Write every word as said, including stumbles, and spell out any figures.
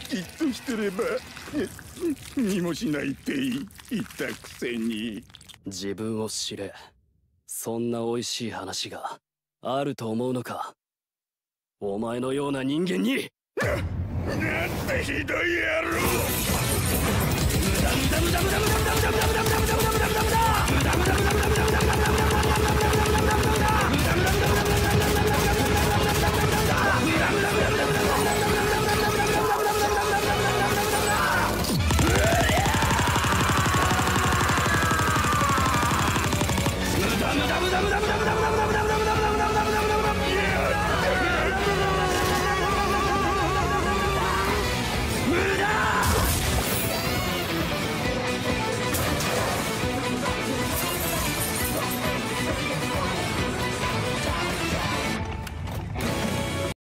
じっとしてればにもしないって言ったくせに。 自分を知れ。そんな美味しい話があると思うのか、お前のような人間に。 な、なんてひどい野郎。 ムダムダムダムダムダムダムダムダムダムダムダム